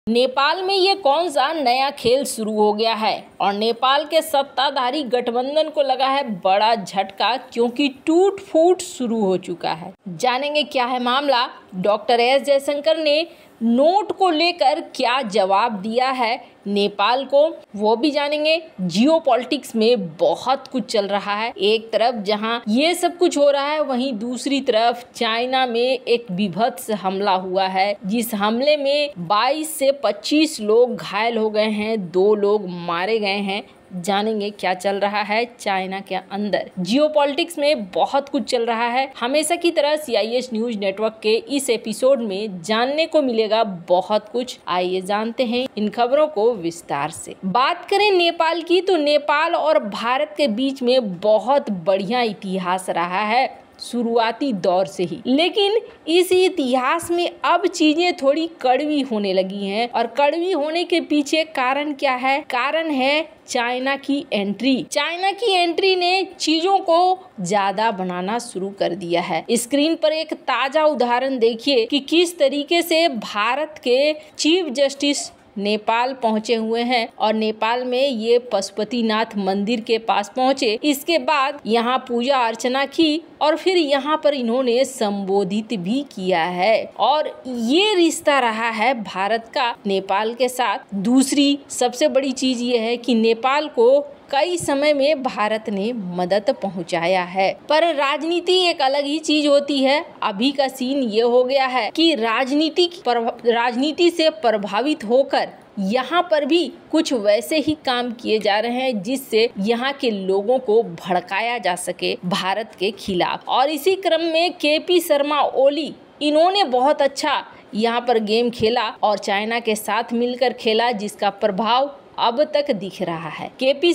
नेपाल में ये कौन सा नया खेल शुरू हो गया है और नेपाल के सत्ताधारी गठबंधन को लगा है बड़ा झटका, क्योंकि टूट फूट शुरू हो चुका है। जानेंगे क्या है मामला, डॉक्टर एस जयशंकर ने नोट को लेकर क्या जवाब दिया है नेपाल को, वो भी जानेंगे। जियोपॉलिटिक्स में बहुत कुछ चल रहा है। एक तरफ जहां ये सब कुछ हो रहा है, वहीं दूसरी तरफ चाइना में एक विभत्स हमला हुआ है, जिस हमले में 22 से 25 लोग घायल हो गए हैं, 2 लोग मारे गए हैं। जानेंगे क्या चल रहा है चाइना के अंदर। जियोपॉलिटिक्स में बहुत कुछ चल रहा है। हमेशा की तरह CIS न्यूज नेटवर्क के इस एपिसोड में जानने को मिलेगा बहुत कुछ। आइए जानते हैं इन खबरों को विस्तार से। बात करें नेपाल की, तो नेपाल और भारत के बीच में बहुत बढ़िया इतिहास रहा है शुरुआती दौर से ही, लेकिन इस इतिहास में अब चीजें थोड़ी कड़वी होने लगी हैं। और कड़वी होने के पीछे कारण क्या है? कारण है चाइना की एंट्री। चाइना की एंट्री ने चीजों को ज्यादा बनाना शुरू कर दिया है। स्क्रीन पर एक ताजा उदाहरण देखिए कि किस तरीके से भारत के चीफ जस्टिस नेपाल पहुंचे हुए हैं और नेपाल में ये पशुपतिनाथ मंदिर के पास पहुंचे। इसके बाद यहाँ पूजा अर्चना की और फिर यहाँ पर इन्होंने संबोधित भी किया है। और ये रिश्ता रहा है भारत का नेपाल के साथ। दूसरी सबसे बड़ी चीज ये है कि नेपाल को कई समय में भारत ने मदद पहुंचाया है। पर राजनीति एक अलग ही चीज होती है। अभी का सीन ये हो गया है कि राजनीति से प्रभावित होकर यहाँ पर भी कुछ वैसे ही काम किए जा रहे हैं जिससे यहाँ के लोगों को भड़काया जा सके भारत के खिलाफ। और इसी क्रम में KP शर्मा ओली, इन्होंने बहुत अच्छा यहाँ पर गेम खेला और चाइना के साथ मिलकर खेला, जिसका प्रभाव अब तक दिख रहा है।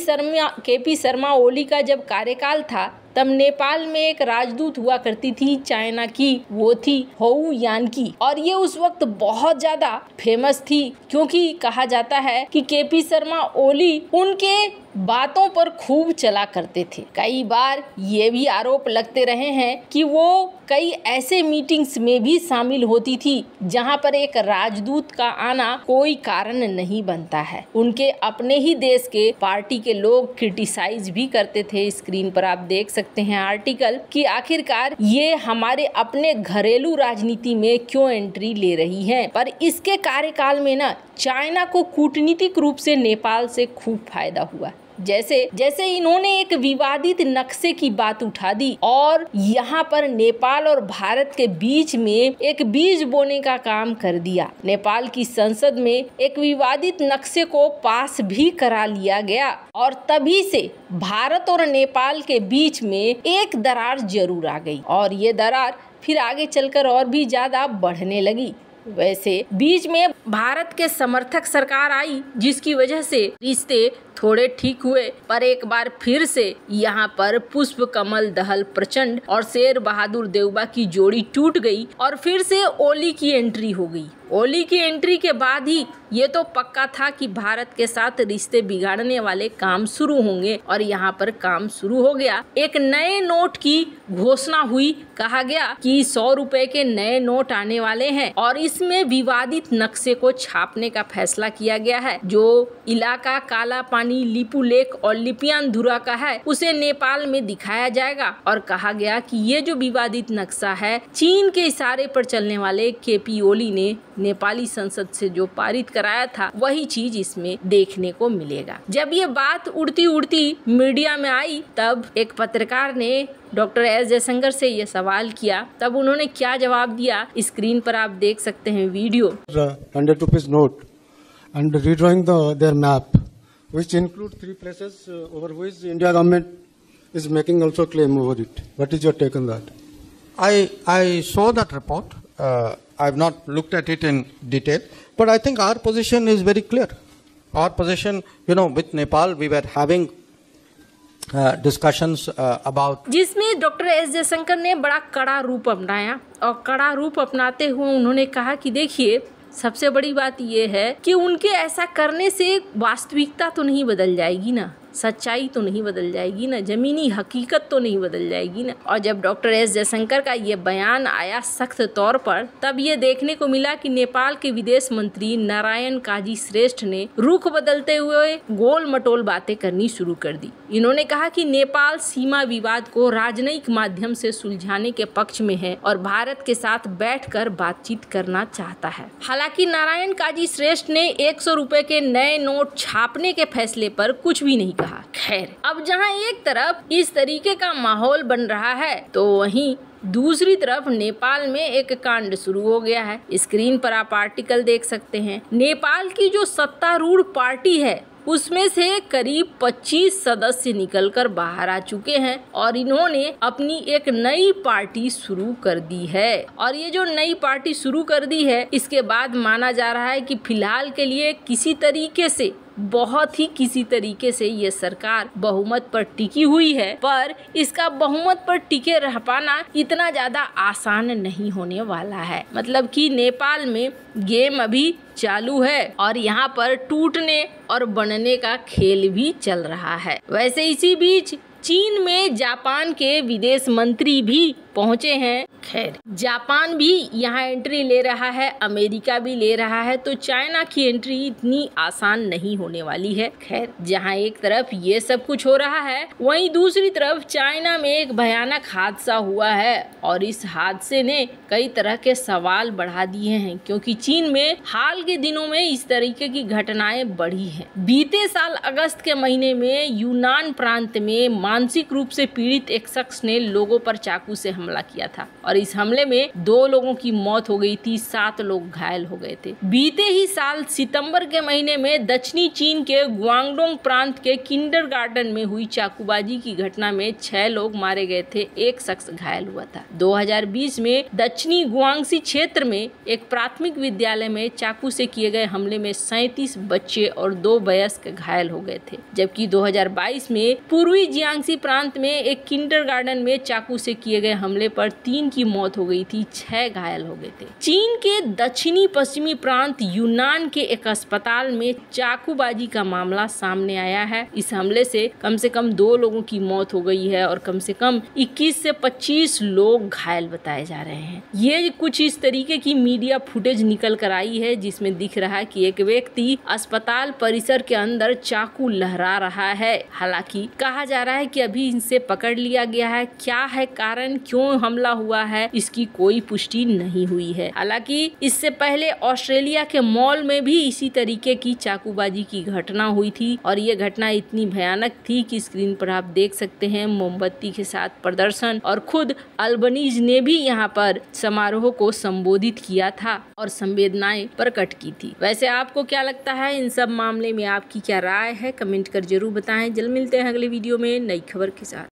KP शर्मा ओली का जब कार्यकाल था, तब नेपाल में एक राजदूत हुआ करती थी चाइना की, वो थी होऊ यानकी। और ये उस वक्त बहुत ज्यादा फेमस थी, क्योंकि कहा जाता है कि KP शर्मा ओली उनके बातों पर खूब चला करते थे। कई बार ये भी आरोप लगते रहे हैं कि वो कई ऐसे मीटिंग्स में भी शामिल होती थी जहां पर एक राजदूत का आना कोई कारण नहीं बनता है। उनके अपने ही देश के पार्टी के लोग क्रिटिसाइज भी करते थे। स्क्रीन पर आप देख सकते हैं आर्टिकल कि आखिरकार ये हमारे अपने घरेलू राजनीति में क्यों एंट्री ले रही है। पर इसके कार्यकाल में ना चाइना को कूटनीतिक रूप से नेपाल से खूब फायदा हुआ। जैसे इन्होंने एक विवादित नक्शे की बात उठा दी और यहाँ पर नेपाल और भारत के बीच में एक बीज बोने का काम कर दिया। नेपाल की संसद में एक विवादित नक्शे को पास भी करा लिया गया और तभी से भारत और नेपाल के बीच में एक दरार जरूर आ गई और ये दरार फिर आगे चलकर और भी ज्यादा बढ़ने लगी। वैसे बीच में भारत के समर्थक सरकार आई, जिसकी वजह से रिश्ते थोड़े ठीक हुए। पर एक बार फिर से यहाँ पर पुष्प कमल दहल प्रचंड और शेर बहादुर देउबा की जोड़ी टूट गई और फिर से ओली की एंट्री हो गई। ओली की एंट्री के बाद ही ये तो पक्का था कि भारत के साथ रिश्ते बिगाड़ने वाले काम शुरू होंगे और यहाँ पर काम शुरू हो गया। एक नए नोट की घोषणा हुई। कहा गया कि 100 रुपए के नए नोट आने वाले हैं और इसमें विवादित नक्शे को छापने का फैसला किया गया है। जो इलाका काला पानी, लिपू लेक और लिपियानधुरा का है, उसे नेपाल में दिखाया जाएगा। और कहा गया कि ये जो विवादित नक्शा है, चीन के इशारे पर चलने वाले KP ओली ने नेपाली संसद से जो पारित कराया था, वही चीज इसमें देखने को मिलेगा। जब ये बात उड़ती उड़ती मीडिया में आई, तब एक पत्रकार ने डॉक्टर एस जयशंकर से ये सवाल किया। तब उन्होंने क्या जवाब दिया, स्क्रीन पर आप देख सकते हैं video. 100 rupees note and redrawing their map, which include 3 places over which the India government is making also claim over it. What is your take on that? I saw that report. I've not looked at it in detail, but I think our position is very clear. Our position, with Nepal, we were having discussions about, जिसमें doctor S Jaishankar ने बड़ा कड़ा रूप अपनाया और कड़ा रूप अपनाते हुए उन्होंने कहा कि देखिए, सबसे बड़ी बात ये है कि उनके ऐसा करने से वास्तविकता तो नहीं बदल जाएगी ना। सच्चाई तो नहीं बदल जाएगी ना, जमीनी हकीकत तो नहीं बदल जाएगी ना। और जब डॉक्टर एस जयशंकर का ये बयान आया सख्त तौर पर, तब ये देखने को मिला कि नेपाल के विदेश मंत्री नारायण काजी श्रेष्ठ ने रुख बदलते हुए गोल मटोल बातें करनी शुरू कर दी। इन्होंने कहा कि नेपाल सीमा विवाद को राजनयिक माध्यम से सुलझाने के पक्ष में है और भारत के साथ बैठकर बातचीत करना चाहता है। हालांकि नारायण काजी श्रेष्ठ ने 100 रुपए के नए नोट छापने के फैसले पर कुछ भी नहीं कहा। खैर, अब जहां एक तरफ इस तरीके का माहौल बन रहा है, तो वहीं दूसरी तरफ नेपाल में एक कांड शुरू हो गया है। स्क्रीन पर आप आर्टिकल देख सकते हैं। नेपाल की जो सत्तारूढ़ पार्टी है उसमें से करीब 25 सदस्य निकलकर बाहर आ चुके हैं और इन्होंने अपनी एक नई पार्टी शुरू कर दी है। और ये जो नई पार्टी शुरू कर दी है, इसके बाद माना जा रहा है कि फिलहाल के लिए किसी तरीके से ये सरकार बहुमत पर टिकी हुई है, पर इसका बहुमत पर टिके रह पाना इतना ज्यादा आसान नहीं होने वाला है। मतलब कि नेपाल में गेम अभी चालू है और यहाँ पर टूटने और बनने का खेल भी चल रहा है। वैसे इसी बीच चीन में जापान के विदेश मंत्री भी पहुंचे हैं। खैर, जापान भी यहाँ एंट्री ले रहा है, अमेरिका भी ले रहा है, तो चाइना की एंट्री इतनी आसान नहीं होने वाली है। खैर, जहाँ एक तरफ ये सब कुछ हो रहा है, वहीं दूसरी तरफ चाइना में एक भयानक हादसा हुआ है और इस हादसे ने कई तरह के सवाल बढ़ा दिए हैं, क्योंकि चीन में हाल के दिनों में इस तरीके की घटनाएं बढ़ी हैं। बीते साल अगस्त के महीने में यूनान प्रांत में मानसिक रूप से पीड़ित एक शख्स ने लोगों पर चाकू से हमला किया था और इस हमले में 2 लोगों की मौत हो गई थी, 7 लोग घायल हो गए थे। बीते ही साल सितंबर के महीने में दक्षिणी चीन के ग्वांगडोंग प्रांत के किंडरगार्टन में हुई चाकूबाजी की घटना में 6 लोग मारे गए थे, 1 शख्स घायल हुआ था। 2020 में दक्षिणी गुआंगसी क्षेत्र में एक प्राथमिक विद्यालय में चाकू से किए गए हमले में 37 बच्चे और 2 वयस्क घायल हो गए थे, जबकि 2022 में पूर्वी जियांगसी प्रांत में एक किंडरगार्टन में चाकू से किए गए हमले पर 3 की मौत हो गई थी, 6 घायल हो गए थे। चीन के दक्षिणी पश्चिमी प्रांत यूनान के एक अस्पताल में चाकूबाजी का मामला सामने आया है। इस हमले से कम 2 लोगों की मौत हो गई है और कम से कम 21 से 25 लोग घायल बताए जा रहे हैं। ये कुछ इस तरीके की मीडिया फुटेज निकल कर आई है, जिसमें दिख रहा है कि एक व्यक्ति अस्पताल परिसर के अंदर चाकू लहरा रहा है। हालांकि कहा जा रहा है कि अभी इनसे पकड़ लिया गया है। क्या है कारण, क्यों हमला हुआ है, इसकी कोई पुष्टि नहीं हुई है। हालांकि इससे पहले ऑस्ट्रेलिया के मॉल में भी इसी तरीके की चाकूबाजी की घटना हुई थी और ये घटना इतनी भयानक थी कि स्क्रीन पर आप देख सकते हैं मोमबत्ती के साथ प्रदर्शन, और खुद अल्बनीज ने भी यहाँ पर समारोह को संबोधित किया था और संवेदनाएं प्रकट की थी। वैसे आपको क्या लगता है इन सब मामले में, आपकी क्या राय है, कमेंट कर जरूर बताएं। जल्द मिलते हैं अगले वीडियो में नई खबर के साथ।